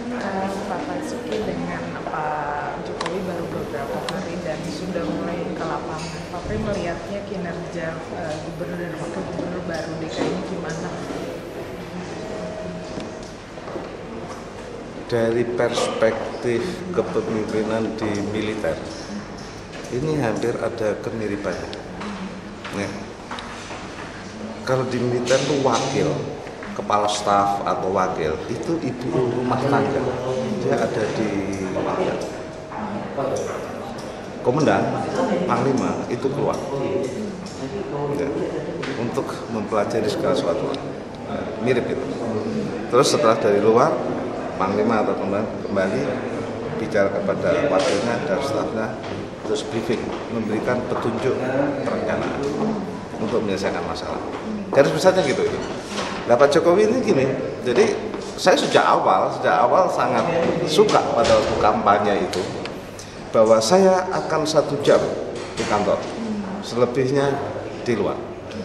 Pak Basuki dengan Pak Jokowi baru beberapa hari dan sudah mulai ke lapangan. Pak Pri melihatnya kinerja gubernur dan wakil gubernur baru DKI ini gimana? Dari perspektif kepemimpinan di militer, ini hampir ada kemiripan. Nah, kalau di militer itu wakil, kepala staf atau wakil, itu ibu rumah tangga. Dia ada di komandan, panglima, itu keluar. Ya, untuk mempelajari segala sesuatu. Mirip itu. Terus setelah dari luar, panglima atau komandan kembali bicara kepada wakilnya dan stafnya, terus briefing, memberikan petunjuk perencanaan untuk menyelesaikan masalah. Garis besarnya gitu itu. Nah, Pak Jokowi ini gini, jadi saya sejak awal sangat suka pada waktu kampanye itu bahwa saya akan 1 jam di kantor, selebihnya di luar.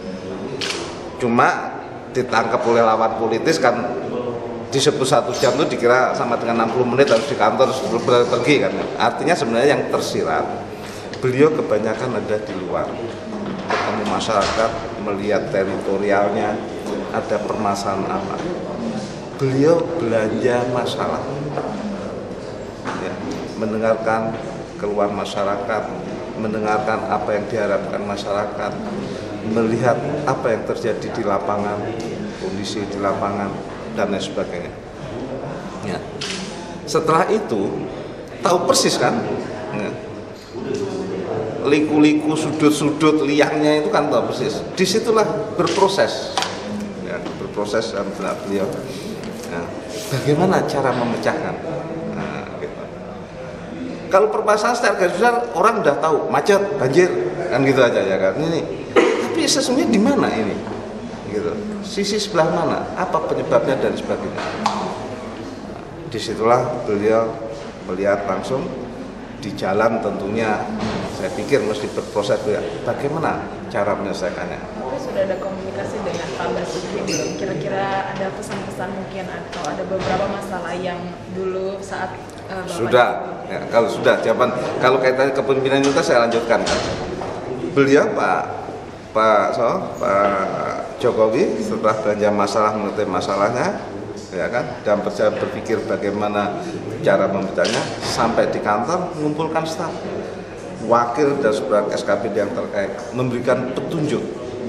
Cuma ditangkap oleh lawan politis kan, disebut 1 jam itu dikira sama dengan 60 menit harus di kantor terus pergi kan. Artinya sebenarnya yang tersirat, beliau kebanyakan ada di luar, ketemu masyarakat, melihat teritorialnya, ada permasalahan apa. Beliau belanja masalah, ya, mendengarkan keluhan masyarakat, mendengarkan apa yang diharapkan masyarakat, melihat apa yang terjadi di lapangan, kondisi di lapangan, dan lain sebagainya. Ya. Setelah itu, tahu persis kan, ya, liku-liku, sudut-sudut, liangnya itu kan tahu persis. Disitulah berproses, ya, berproses dalam benak beliau. Nah, bagaimana cara memecahkan? Nah, gitu. Kalau permasalahan secara garis besar orang udah tahu, macet, banjir, kan gitu aja ya kan. Ini, tapi sesungguhnya di mana ini? Gitu. Sisi sebelah mana? Apa penyebabnya dan sebagainya? Nah, disitulah beliau melihat langsung di jalan tentunya. Saya pikir mesti berproses bagaimana cara menyelesaikannya. Tapi sudah ada komunikasi dengan Pak Basuki belum? Kira-kira ada pesan-pesan mungkin atau ada beberapa masalah yang dulu saat sudah, ya, kalau sudah jawaban kalau kaitannya kepemimpinan itu saya lanjutkan. Beliau Pak Jokowi setelah belanja masalah mengerti masalahnya, ya kan, dan berpikir bagaimana cara memecahnya, sampai di kantor mengumpulkan staf, wakil dan sebelah SKPD yang terkait, memberikan petunjuk.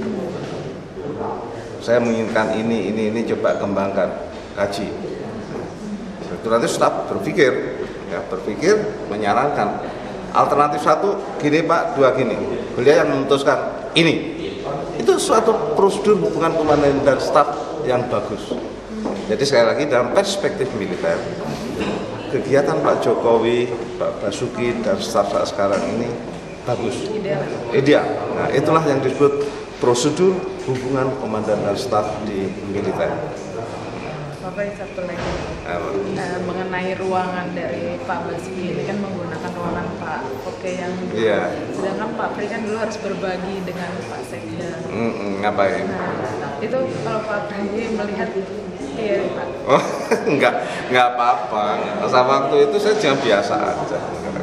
Saya menginginkan ini coba kembangkan, kaji. Itu nanti staf berpikir, menyarankan alternatif 1 gini Pak, 2 gini. Beliau yang memutuskan ini. Itu suatu prosedur hubungan komandan dan staf yang bagus. Jadi sekali lagi dalam perspektif militer, kegiatan Pak Jokowi, Pak Basuki dan staf saat sekarang ini bagus, ideal. Nah, itulah yang disebut prosedur hubungan komandan dan staf di militer. Bapak, satu lagi mengenai ruangan dari Pak Basuki ini kan menggunakan ruangan Pak Oke yang sedangkan Pak Pri kan dulu harus berbagi dengan Pak Sekda. Ngapain? Nah, itu kalau Pak Pri melihat iya Pak. Oh, enggak apa-apa. Masa waktu itu saya cuma biasa aja.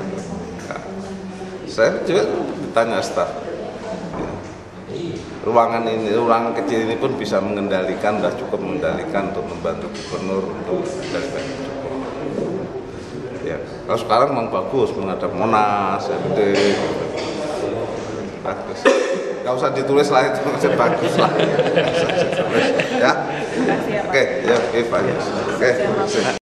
Saya juga ditanya staf. Ruangan kecil ini pun bisa mengendalikan, sudah cukup mengendalikan untuk membantu gubernur untuk dan sebagainya. Ya, kalau sekarang memang bagus menghadap Monas, ya gede, bagus. Gak usah ditulis lah itu, bagus lah. Ya, oke, ya, oke, bagus. Oke.